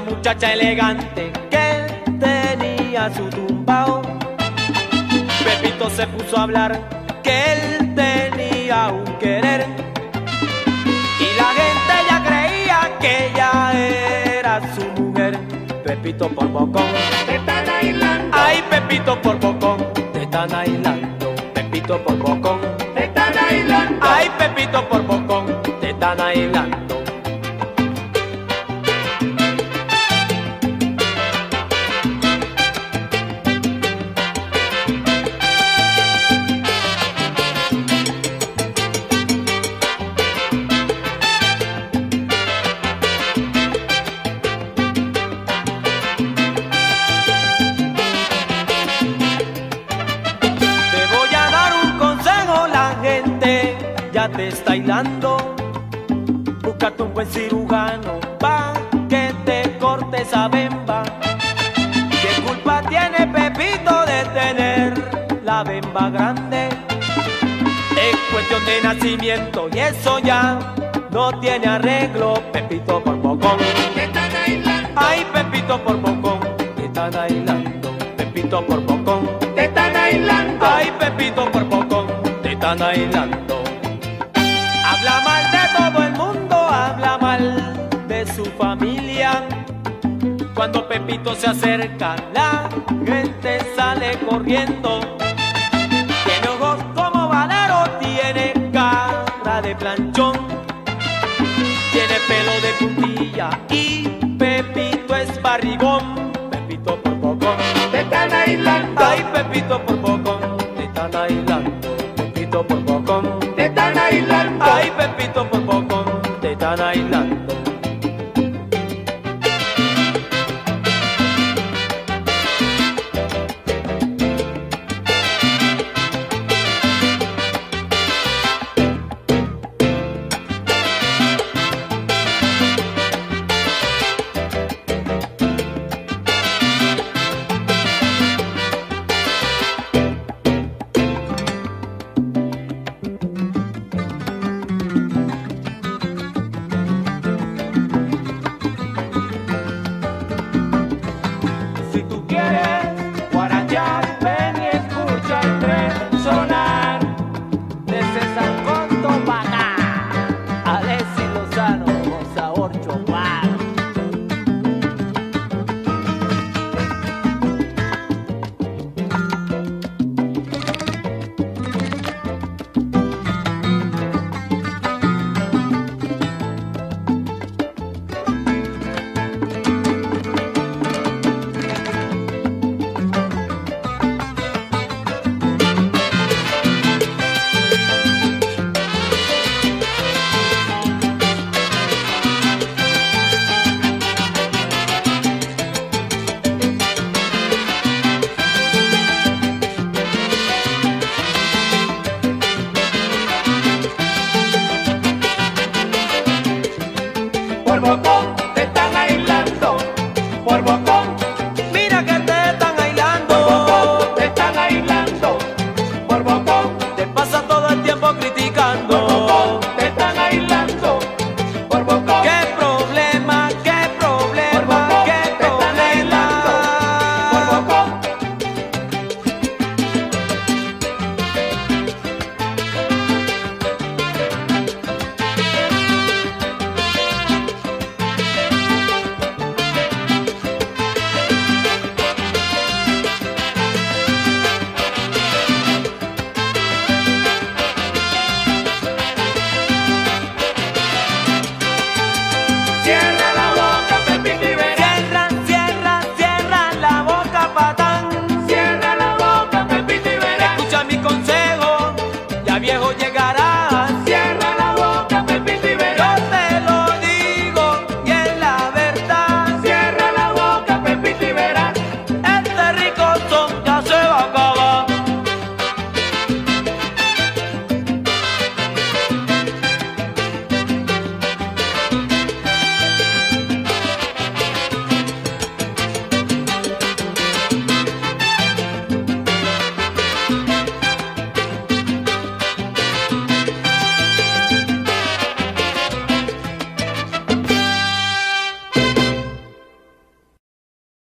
muchacha elegante que él tenía su tumbao. Pepito se puso a hablar que él tenía un querer y la gente ya creía que ella era su mujer. Pepito por bocón, te están aislando. ay Pepito por bocón, te están aislando. Pepito por bocón, Te están aislando. ay Pepito por bocón, te están aislando. Ya te está hilando, búscate un buen cirujano pa' que te corte esa bemba. ¿Qué culpa tiene Pepito de tener la bemba grande? Es cuestión de nacimiento y eso ya no tiene arreglo. Pepito por bocón, Te están aislando. ay Pepito por bocón, te están aislando. Pepito por bocón, Te están aislando. ay Pepito por bocón, te están aislando. Habla mal de todo el mundo, habla mal de su familia. Cuando Pepito se acerca, la gente sale corriendo. Tiene ojos como Valero, tiene cara de planchón, tiene pelo de puntilla y Pepito es barrigón. Pepito por bocón, Te están aislando. ay Pepito por bocón, te están aislando. Pepito por bocón, Te están aislando. ay Pepito por bocón, te están aislando.